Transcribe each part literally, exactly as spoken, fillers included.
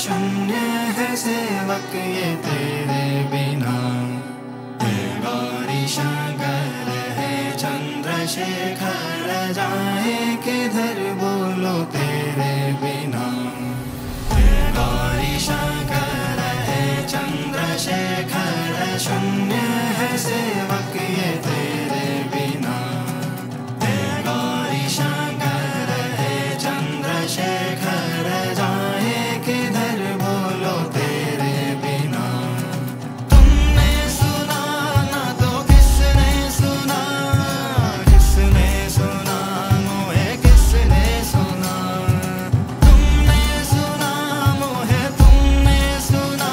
शून्य है सेवक ये तेरे बिना। हे गौरी शंकर है चंद्रशेखर, जाए किधर बोलो तेरे बिना। हे गौरी शंकर है चंद्रशेखर, शून्य है सेवक ये तेरे बिना। हे गौरी शंकर है चंद्रशेखर, जाए किधर बोलो तेरे बिना। तुमने सुना ना तो किसने सुना, किसने सुना मोहे किसने सुना। तुमने सुना मोहे तुमने सुना,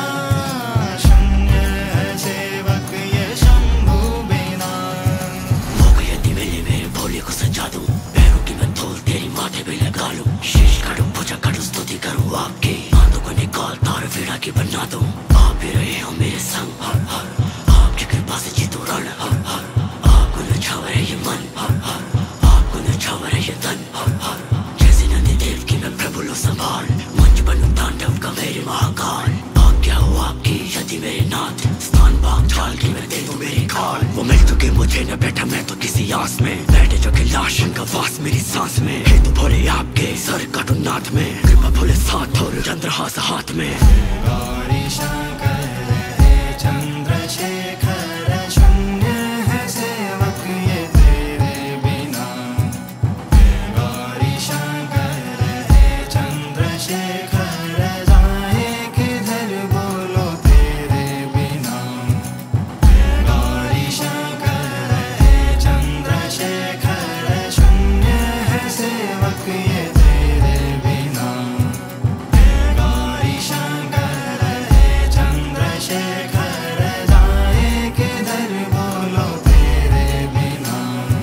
शून्य है सेवक ये शंभु बिना। मौका यदि मिले मेरे भोले को सजा दूं, पैरों की मैं धूल तेरी माथे पे लगा लूं। शीश काटूं पूजा काटूं स्तुति करूं आपकी, बातों को निकाल तार फेरा की बना दूं। आप भी रहे हो मेरे संग हर हर, आपकी कृपा से जीतूं रण हर हर। आपको नछावर है ये मन हर हर, आपको नछावर है ये तन हर हर। जैसे नंदी देव की मैं प्रभु लो संभाल, मंच बनूं तांडव का मेरे महाकाल। आज्ञा हो आपकी यदि मेरे नाथ, स्थान भाग चाल की मैं दे दूं मेरी खाल। वो मिल चुके मुझे न बैठा मैं तो किसी आस में, बैठे जो कि लाश का वास मेरी सांस में। हे तो भोले आपके सर काटूं नाथ में, कृपा भोले साथ और चंद्रहास हाथ में। गौरी शंकर है चंद्रशेखर, शून्य है सेवक ये तेरे बिना। हे गौरी शंकर है चंद्रशेखर, जाए किधर बोलो तेरे बिना। हे गौरी शंकर है चंद्रशेखर, शून्य है सेवक ये तेरे बिना। हे गौरी शंकर है चंद्रशेखर, जाए किधर बोलो तेरे बिना।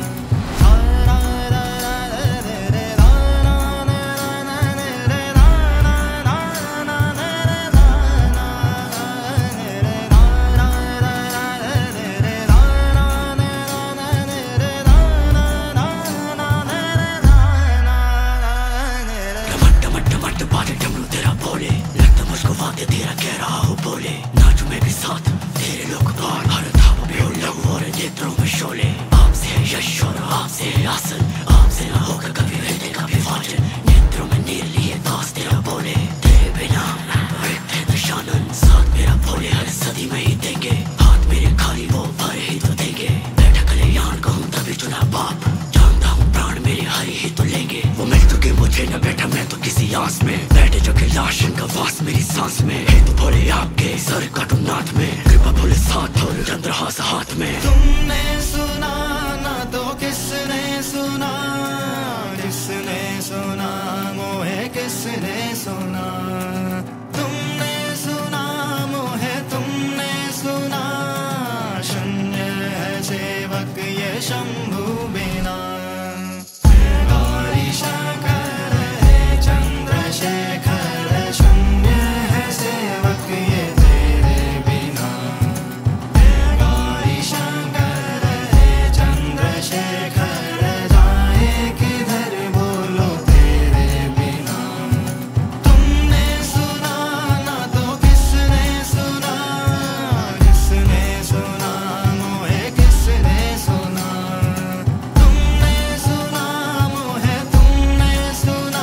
टमट टमट टमट बाजे डमरू तेरा भोले, लगता मुझको वाद्य तेरा कह रहा हो बोले। नाचू मैं भी साथ तेरे लोक पार, हर धाप पे हो लहू और नेत्रों में शोले। आपसे है यश और आपसे है आसन, आपसे ना होकर कभी हृदय का विभाजन। नेत्रों में नीर लिए दास तेरा बोले, तेरे बिना रिक्त है दशानन। साथ मेरा भोले हर सदी में ही देंगे, हाथ मेरे खाली वो भर ही तो देंगे। बैठा कल्याण को हूँ तभी चुना बाप, जानता हूँ प्राण मेरे हरि ही तो लेंगे। वो मिल चुके मुझे न बैठा मैं तो किसी आस में, बैठे जो कि लाश का वास मेरी सांस में। हे तो भोले आपके सर काटूं नाथ में, कृपा भोले साथ और चंद्रहास हाथ में। तुमने सुना ना तो किसने सुना, किसने सुना मोहे किसने सुना। तुमने सुना मोहे तुमने सुना, शून्य है सेवक ये शंभु बिना। हे गौरी शंकर है चंद्रशेखर, शून्य है सेवक ये तेरे बिना। हे गौरी शंकर है चंद्रशेखर, जाए किधर बोलो तेरे बिना। तुमने सुना ना तो किसने सुना, किसने सुना मोहे किसने सुना। तुमने सुना मोहे तुमने सुना,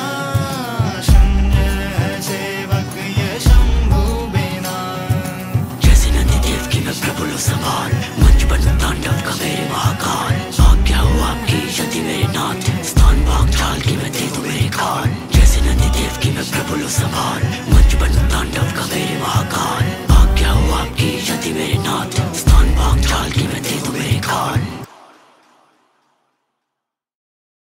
शून्य है सेवक ये शंभु बिना। जैसे नंदी देव की मैं प्रभु लो संभाल, मंच बनूं तांडव का मेरे महाकाल। आज्ञा हो आपकी यदि मेरे नाथ, स्थान भाग चाल की मैं दे दूं मेरी खाल। जैसे नंदी देव की मैं प्रभु लो संभाल, मंच बनूं तांडव का मेरे महाकाल।